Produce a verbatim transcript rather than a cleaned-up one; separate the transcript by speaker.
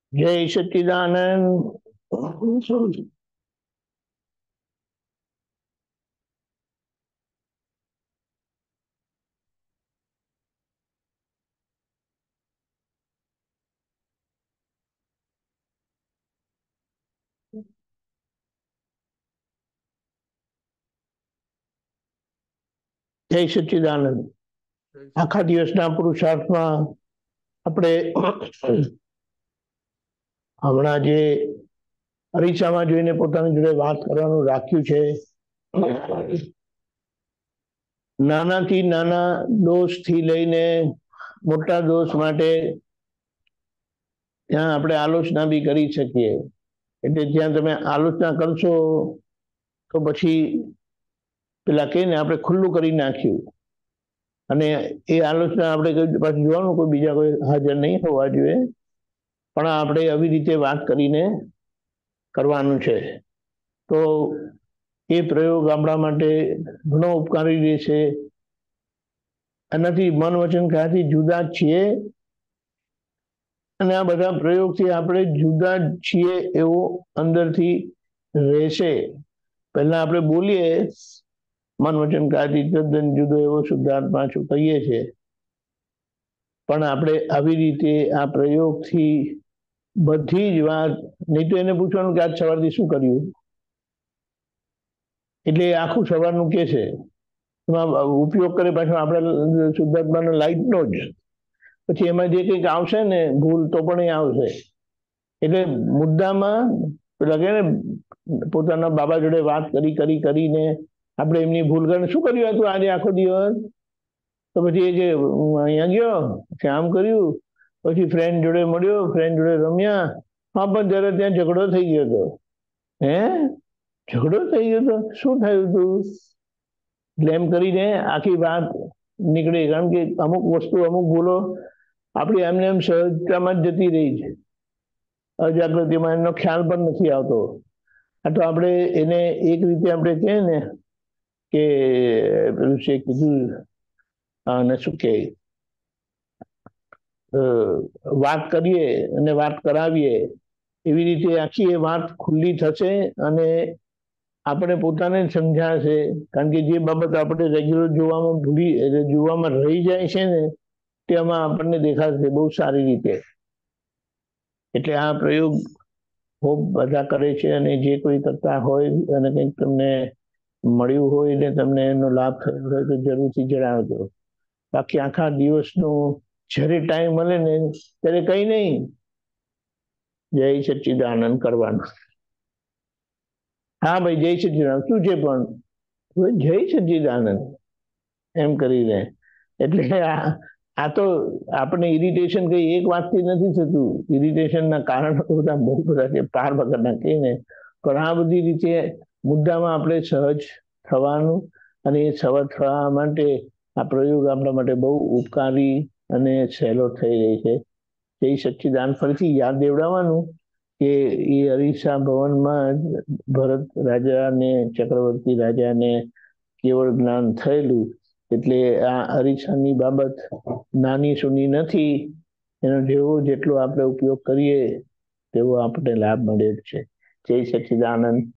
Speaker 1: જય સચ્ચિદાનંદ. જય સચ્ચિદાનંદ. આખા દિવસના પુરુષાર્થમાં આપણે હમણાં જે અરીસામાં જોઈને પોતાની જોડે વાત કરવાનું રાખ્યું છે, નાનાથી નાના દોષથી લઈને મોટા દોષ માટે ત્યાં આપણે આલોચના બી કરી શકીએ. એટલે જ્યાં તમે આલોચના કરશો તો પછી પેલા કહીને આપણે ખુલ્લું કરી નાખ્યું, અને એ આલોચના આપણે પાછું જોવાનું કોઈ બીજા કોઈ હાજર નહીં હોવા જોઈએ, પણ આપણે આવી રીતે વાત કરીને કરવાનું છે. તો એ પ્રયોગ આપણા માટે ઘણો ઉપકારી રહેશે. એનાથી મન વચન કાયાથી જુદા જ છીએ, અને આ બધા પ્રયોગથી આપણે જુદા જ છીએ એવો અંદરથી રહેશે. પહેલા આપણે બોલીએ મન વચન કાયાથી તદ્દન જુદો એવો શુદ્ધાત્મા છું કહીએ છીએ, પણ આપણે આવી રીતે આ પ્રયોગથી બધી જ વાત, નહીં તો એને પૂછવાનું કે આજ સવારથી શું કર્યું, એટલે આખું સવારનું કે છે એમાં ઉપયોગ કરે પાછો આપણે શુદ્ધાત્માનો લાઈટનો જ. પછી એમાં જે કંઈક આવશે ને ભૂલ તો પણ એ આવશે. એટલે મુદ્દામાં પેલા કે ને પોતાના બાબા જોડે વાત કરી કરી કરીને આપણે એમની ભૂલ કરીને શું કર્યું હતું આજે આખો દિવસ, તો પછી એ જે અહીંયા ગયો આમ કર્યું, પછી ફ્રેન્ડ જોડે મળ્યો, ફ્રેન્ડ જોડે રમ્યા, હા પણ જયારે ત્યાં ઝઘડો થઈ ગયો હતો. હે ઝઘડો થઈ ગયો હતો, શું થયું હતું, એટલે એમ કરીને આખી વાત નીકળે. કારણ કે અમુક વસ્તુ અમુક ભૂલો આપણી એમને એમ સહજતામાં જ જતી રહી છે, અજાગૃતિમાં એનો ખ્યાલ પણ નથી આવતો. આ તો આપણે એને એક રીતે આપણે કહીએ ને કે પેલું છે કીધું અને શું કે વાત કરીએ અને વાત કરાવીએ, એવી રીતે આખી એ વાત ખુલ્લી થશે અને આપણે પોતાને સમજાશે. કારણ કે જે બાબત આપણે રેગ્યુલર જોવામાં ભૂલી જોવામાં રહી જાય છે ને, તેમાં આપણને દેખાશે બહુ સારી રીતે. એટલે આ પ્રયોગ ખૂબ બધા કરે છે, અને જે કોઈ કરતા હોય અને કંઈક તમને મળ્યું હોય ને તમને એનો લાભ થયો હોય તો જરૂરથી જણાવજો. બાકી આખા દિવસનું જ્યારે ટાઈમ મળે ને ત્યારે કઈ નહીં, જય સચ્ચિદાનંદ કરવાનું. હા ભાઈ જય સચ્ચિદાનંદ શું છે, પણ જય સચ્ચિદાનંદ એમ કરીને. એટલે આ તો આપણે ઇરિટેશન કઈ એક વાતથી નથી થતું, ઇરિટેશનના કારણો બધા બહુ બધા છે, પાર વગરના કહીને. પણ આ બધી રીતે મુદ્દામાં આપણે સહજ થવાનું, અને એ સહજ થવા માટે આ પ્રયોગ આપણા માટે બહુ ઉપકારી અને સહેલો થઈ રહી છે. જય સચ્ચિદાનંદ ફરીથી યાદ દેવડાવવાનું કે એ અરીસા ભવનમાં ભરત રાજાને ચક્રવર્તી રાજાને કેવળ જ્ઞાન થયેલું. એટલે આ અરીસાની બાબત નાની સૂની નથી, એનો જેવો જેટલો આપણે ઉપયોગ કરીએ તેવો આપણને લાભ મળે છે. જય સચ્ચિદાનંદ.